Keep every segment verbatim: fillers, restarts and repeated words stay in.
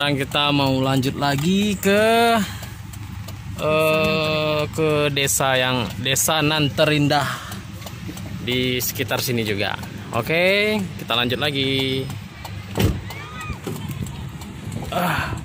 Sekarang kita mau lanjut lagi ke uh, ke desa yang desa nan terindah di sekitar sini juga. Oke, kita lanjut lagi. Ah.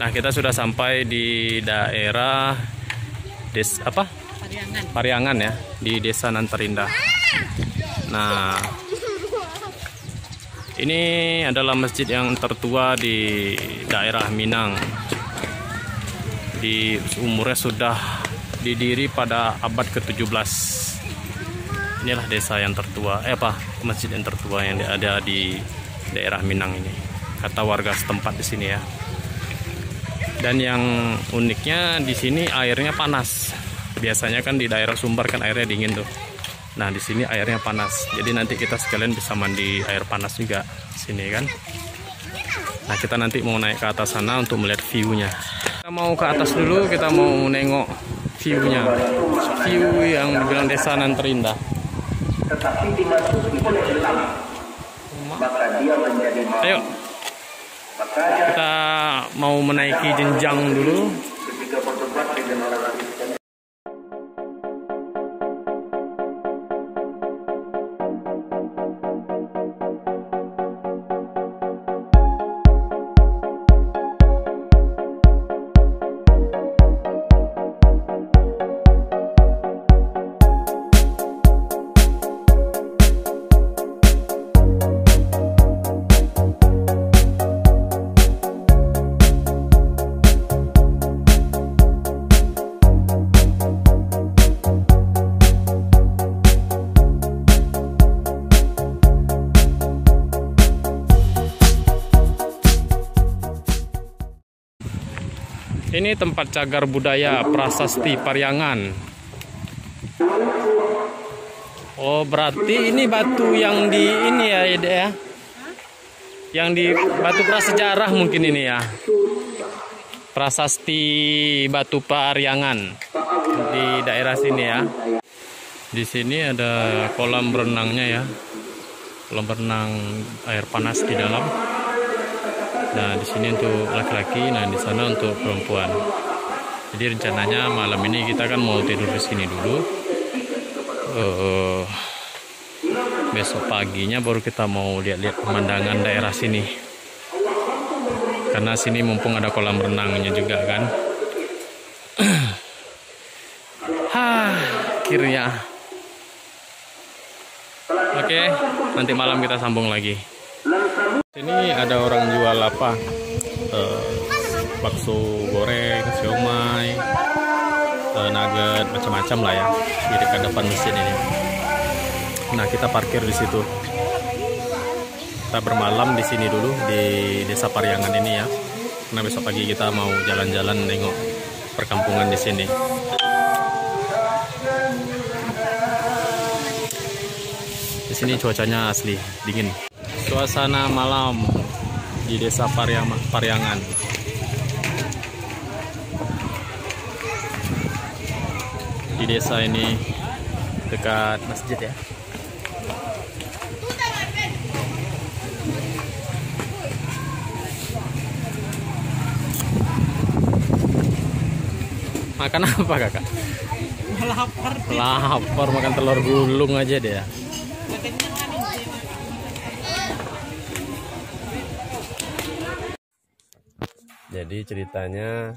Nah, kita sudah sampai di daerah des apa? Pariangan. Pariangan ya, di Desa Nanterindah. Nah, ini adalah masjid yang tertua di daerah Minang. Di umurnya sudah didiri pada abad ke tujuh belas. Inilah desa yang tertua, eh apa? Masjid yang tertua yang ada di daerah Minang ini. Kata warga setempat di sini ya. Dan yang uniknya di sini airnya panas. Biasanya kan di daerah Sumbar kan airnya dingin tuh. Nah, di sini airnya panas. Jadi nanti kita sekalian bisa mandi air panas juga di sini kan. Nah, kita nanti mau naik ke atas sana untuk melihat view-nya. Kita mau ke atas dulu, kita mau nengok view-nya. View yang dibilang Desa Nanterindah. Tetapi dimasuki oleh Islam, maka dia menjadi maaf. Ayo. Kita mau menaiki jenjang dulu. Ketika berdebat dengan orang Kristen. Ini tempat cagar budaya Prasasti Pariangan. Oh, berarti ini batu yang di ini ya, Ide ya. Yang di batu prasejarah mungkin ini ya. Prasasti Batu Pariangan di daerah sini ya. Di sini ada kolam berenangnya ya. Kolam berenang air panas di dalam. Nah, di sini untuk laki-laki, nah di sana untuk perempuan. Jadi rencananya malam ini kita kan mau tidur di sini dulu. Uh, besok paginya baru kita mau lihat-lihat pemandangan daerah sini. Karena sini mumpung ada kolam renangnya juga kan. Hah, akhirnya. Oke, nanti malam kita sambung lagi. Ini ada orang jual apa? Uh, bakso goreng, siomay, uh, nugget, macam-macam lah ya di dekat depan mesin ini. Nah, kita parkir di situ. Kita bermalam di sini dulu di Desa Pariangan ini ya. Karena besok pagi kita mau jalan-jalan nengok perkampungan di sini. Di sini cuacanya asli dingin. Suasana malam di Desa Pariangan. Di desa ini dekat masjid ya. Makan apa kakak? Lapar. Lapar, makan telur gulung aja deh ya. Jadi ceritanya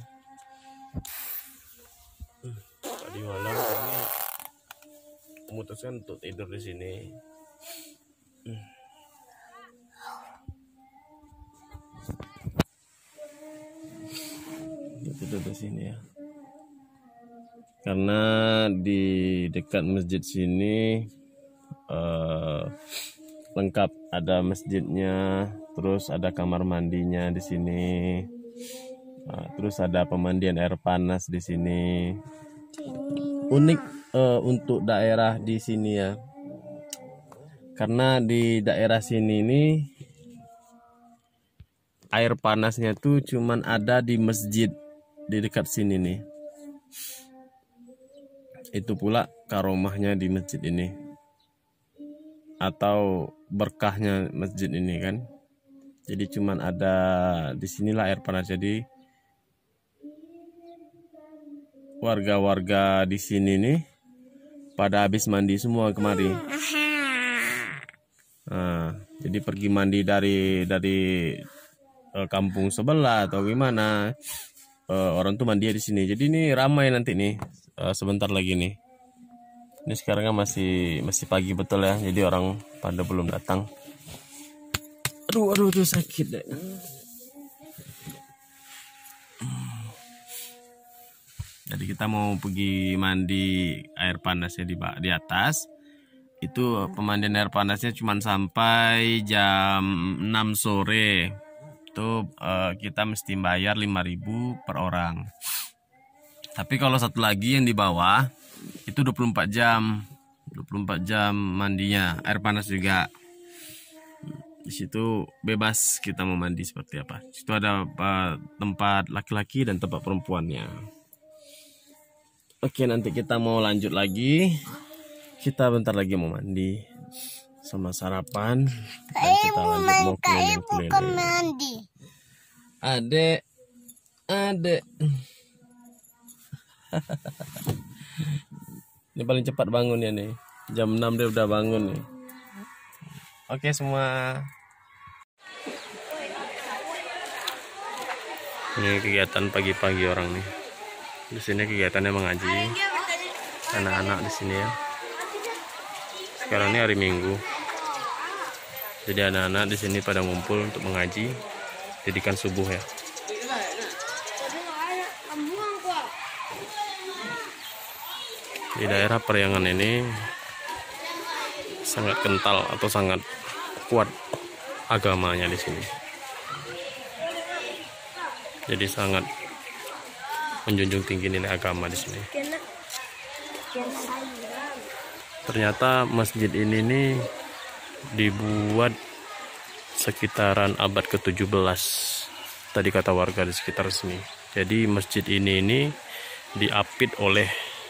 tadi malam ini memutuskan untuk tidur di sini. Tidur di sini ya. Karena di dekat masjid sini uh, lengkap, ada masjidnya, terus ada kamar mandinya di sini. Nah, terus ada pemandian air panas di sini. Unik uh, untuk daerah di sini ya. Karena di daerah sini nih air panasnya tuh cuman ada di masjid di dekat sini nih. Itu pula karomahnya di masjid ini. Atau berkahnya masjid ini kan. Jadi cuman ada di sinilah air panas. Jadi warga-warga di sini nih pada habis mandi semua kemari. Nah, jadi pergi mandi dari dari uh, kampung sebelah atau gimana, uh, orang tuh mandi di sini. Jadi ini ramai nanti nih, uh, sebentar lagi nih. Ini sekarang kan masih masih pagi betul ya, jadi orang pada belum datang. Aduh, aduh, aduh sakit deh. Jadi kita mau pergi mandi air panasnya di di atas. Itu pemandian air panasnya cuma sampai jam enam sore. Itu uh, kita mesti bayar lima ribu per orang. Tapi kalau satu lagi yang di bawah itu dua puluh empat jam. dua puluh empat jam mandinya, air panas juga. Di situ bebas kita mau mandi seperti apa. Di situ ada uh, tempat laki-laki dan tempat perempuannya. Oke, nanti kita mau lanjut lagi. Kita bentar lagi mau mandi sama sarapan dan kita lanjut mau keliling-keliling. Adek, adek. Ini paling cepat bangun ya nih. Jam enam dia udah bangun nih. Oke semua. Ini kegiatan pagi-pagi orang nih. Di sini kegiatannya mengaji. Anak-anak di sini ya. Sekarang ini hari Minggu. Jadi anak-anak di sini pada ngumpul untuk mengaji, didikan subuh ya. Di daerah Periangan ini sangat kental atau sangat kuat agamanya di sini. Jadi sangat menjunjung tinggi nilai agama di sini. Ternyata masjid ini nih dibuat sekitaran abad ke tujuh belas. Tadi kata warga di sekitar sini. Jadi masjid ini ini diapit oleh,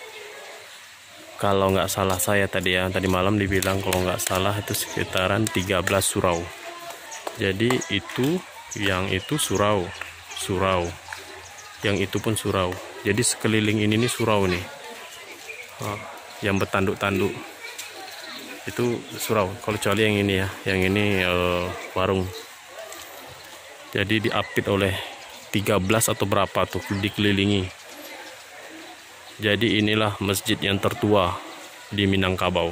kalau nggak salah saya tadi ya, tadi malam dibilang kalau nggak salah itu sekitaran tiga belas surau. Jadi itu yang itu surau, surau. Yang itu pun surau. Jadi sekeliling ini nih surau nih. Oh, yang bertanduk-tanduk itu surau. Kalau kecuali yang ini ya, yang ini uh, warung. Jadi diapit oleh tiga belas atau berapa tuh dikelilingi. Jadi inilah masjid yang tertua di Minangkabau.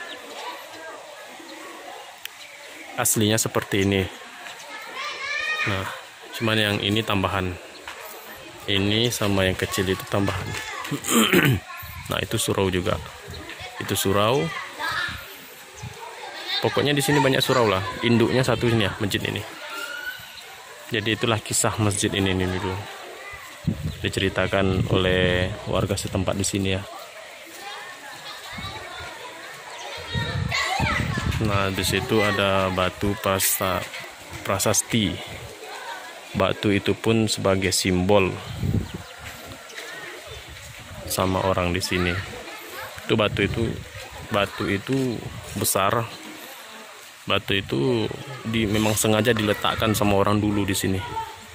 Aslinya seperti ini. Nah, cuman yang ini tambahan. Ini sama yang kecil itu tambahan. Nah, itu surau juga. Itu surau. Pokoknya di sini banyak surau lah. Induknya satu ini ya, masjid ini. Jadi itulah kisah masjid ini nih dulu. Diceritakan oleh warga setempat di sini ya. Nah, di situ ada batu prasa, prasasti. Batu itu pun sebagai simbol sama orang di sini. Itu batu itu batu itu besar. Batu itu di, memang sengaja diletakkan sama orang dulu di sini.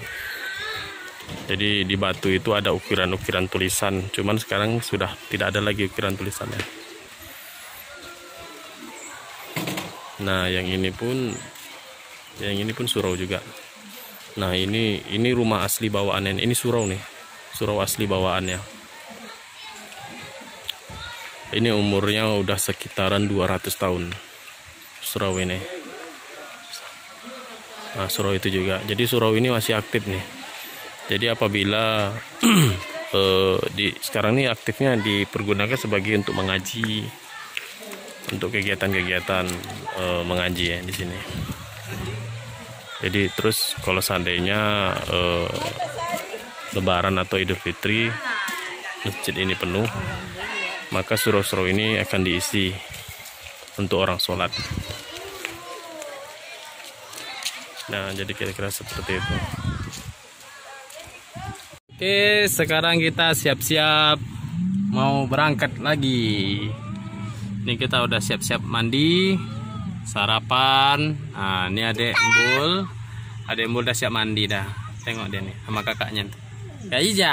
Jadi di batu itu ada ukiran-ukiran tulisan. Cuman sekarang sudah tidak ada lagi ukiran tulisannya. Nah, yang ini pun yang ini pun surau juga. Nah, ini ini rumah asli bawaannya. Ini surau nih. Surau asli bawaannya. Ini umurnya udah sekitaran dua ratus tahun. Surau ini. Nah, surau itu juga. Jadi surau ini masih aktif nih. Jadi apabila eh, di sekarang ini aktifnya dipergunakan sebagai untuk mengaji, untuk kegiatan-kegiatan eh, mengaji ya di sini. Jadi terus kalau seandainya eh, Lebaran atau Idul Fitri masjid ini penuh, maka surau-surau ini akan diisi untuk orang sholat. Nah, jadi kira-kira seperti itu. Oke, sekarang kita siap-siap mau berangkat lagi. Ini kita udah siap-siap mandi, sarapan. Nah, ini adek Embul. Adek Embul udah siap mandi dah. Tengok dia nih sama kakaknya. Ya Ija.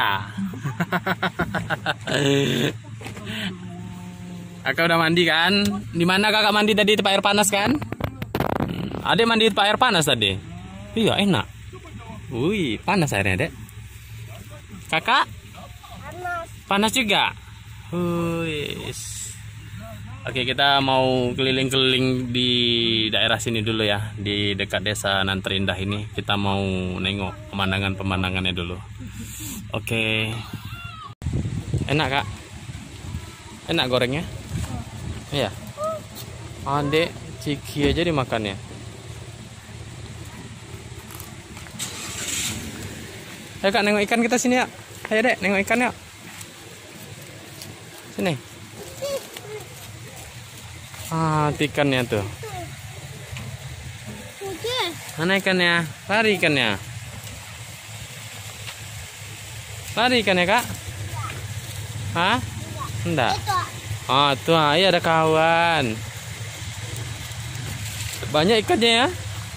Kakak udah mandi kan? Di mana kakak mandi tadi? Tempat air panas kan? Adek mandi di tempat air panas tadi. Iya, enak. Wih, panas airnya, Dek. Kakak? Panas. Panas juga. Wih. Oke, kita mau keliling-keliling di daerah sini dulu ya, di dekat desa Nanterindah ini. Kita mau nengok pemandangan-pemandangannya dulu. Oke. Enak, Kak? Enak gorengnya? Iya. Adek, ciki aja dimakannya. Ayo Kak, nengok ikan kita sini ya. Ayo Dek, nengok ikan ya. Sini. Ah, ikannya tuh. Mana ikannya? Lari ikannya. Lari ikannya, Kak? Hah? Enggak. Ah, tuh, iya ada kawan. Banyak ikannya ya.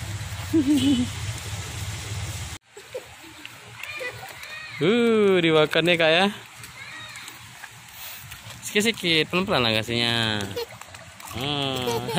Uh, dimakannya Kak ya. Sikit-sikit, pelan-pelan lah kasihnya. Hmm.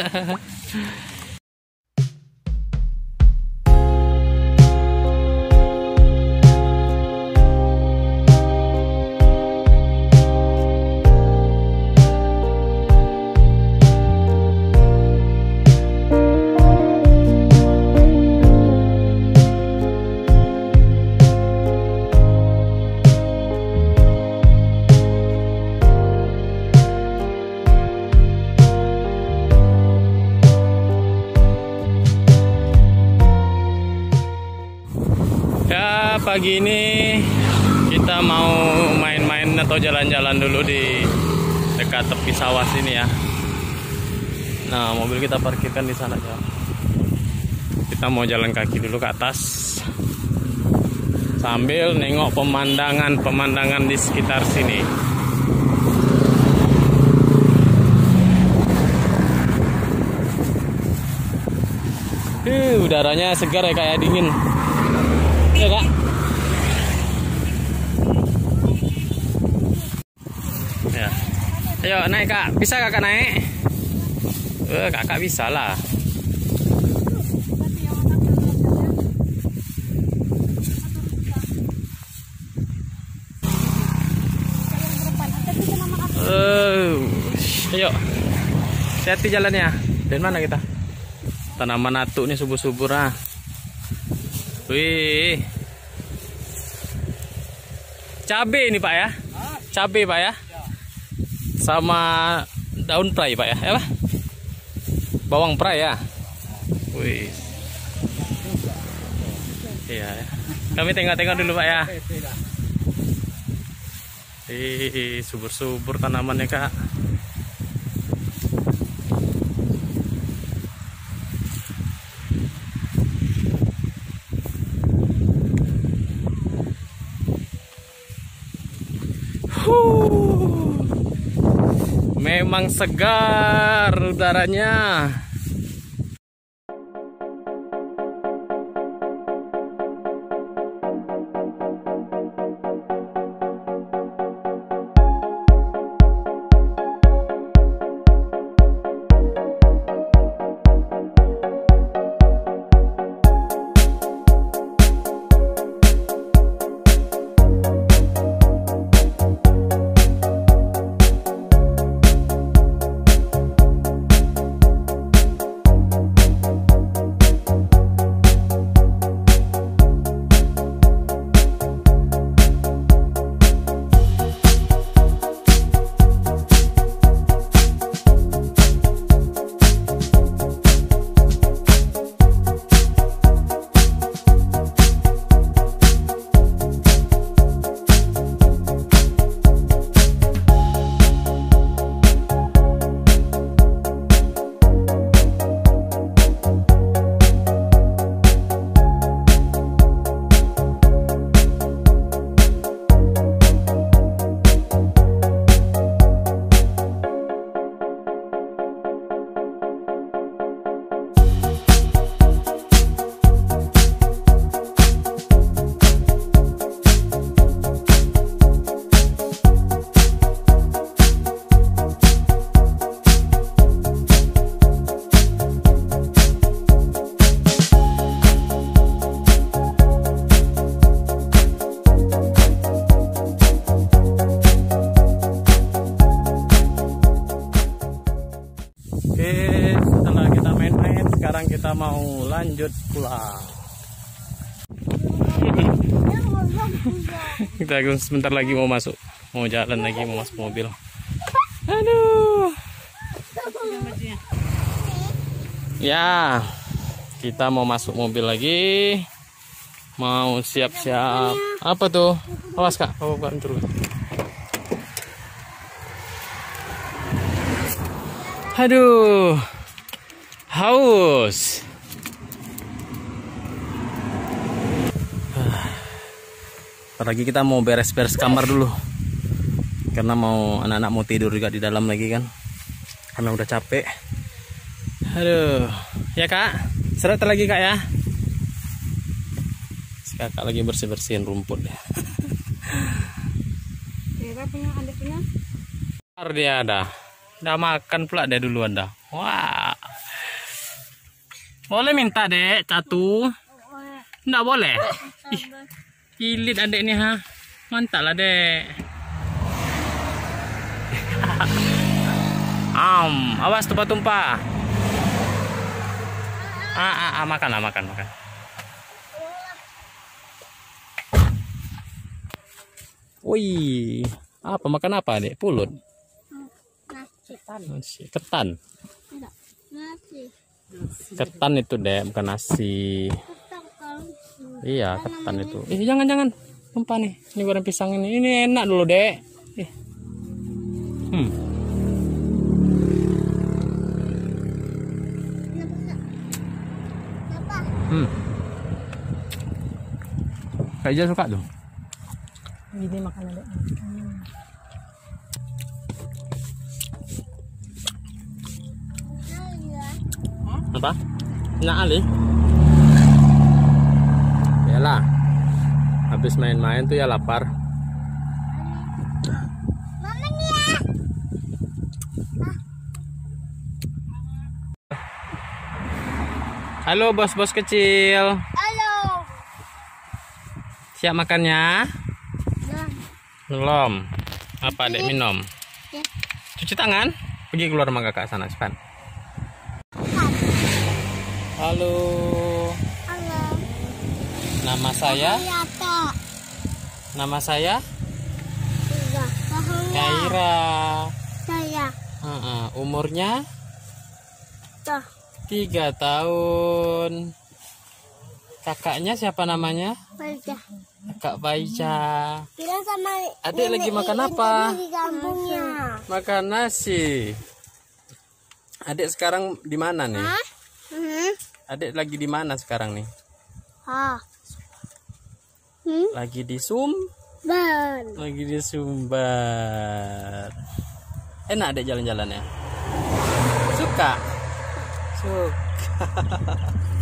Pagi ini kita mau main-main atau jalan-jalan dulu di dekat tepi sawah sini ya. Nah, mobil kita parkirkan di sana ya. Kita mau jalan kaki dulu ke atas sambil nengok pemandangan-pemandangan di sekitar sini. Uh, udaranya segar ya, kayak dingin. Ya, Kak. Ya. Ayo naik, Kak. Bisa Kakak naik? Eh, Kakak bisa lah. Uh, ayo. Hati-hati jalannya. Dan mana kita? Tanaman atu nih subur-subur ah. Wih. Cabe ini Pak ya? Cabe Pak ya? Sama daun prai Pak ya? Ya Pak? Bawang prai ya? Wih. Iya ya. Kami tengok-tengok dulu Pak ya. Ih, subur-subur tanamannya Kak. Huh. Memang segar udaranya. Kita sebentar lagi mau masuk, mau jalan lagi, mau masuk mobil. Aduh. Ya, kita mau masuk mobil lagi. Mau siap-siap. Apa tuh? Awas Kak, oh, bukan turun. Aduh. Haus. Apalagi kita mau beres-beres kamar dulu. Karena mau anak-anak mau tidur juga di dalam lagi kan. Karena udah capek. Aduh. Ya Kak, seret lagi Kak ya. Kakak lagi bersih-bersihin rumput ya. Kira punya adik punya. Dia ada. Udah makan pula dia duluan dah. Wah. Boleh minta dek satu? Nggak boleh. Ih, kilit adek nih ha. Mantap lah dek. Am, awas tumpah-tumpah. Ah, ah, ah, makan lah, makan, makan. Wih, apa makan apa dek? Pulut. Nasi. Ketan. Nasi. Ketan itu dek, bukan nasi. Iya, ketan itu. Ih, jangan jangan. Tumpah nih. Ini goreng pisang ini. Ini enak dulu dek. Ih. Hmm. Hmm. Kayaknya suka tuh. Gini makan adek. Hmm. Apa? Enak Ali? Yalah. Habis main-main tuh ya lapar. Mama nih ya. Halo bos-bos kecil. Halo. Siap makannya? Belum. Belum. Apa dek minum? Ya. Cuci tangan. Pergi keluar sama kakak sana cepat. Halo. Halo. Nama saya? Yata. Nama saya? Tiga. Tahunnya. Kaira. Saya. Uh-uh. Umurnya? Tuh. Tiga tahun. Kakaknya siapa namanya? Baca. Kakak Baica. Bilang sama Adik lagi nenek makan Iin apa? tadi di kampungnya. Makan nasi. Adik sekarang di mana nih? Hah? Hmm? Adik lagi di mana sekarang nih? Ah. Hmm? Lagi di Sum? Ban. Lagi di Sumbar. Enak adik jalan-jalannya? Suka? Suka.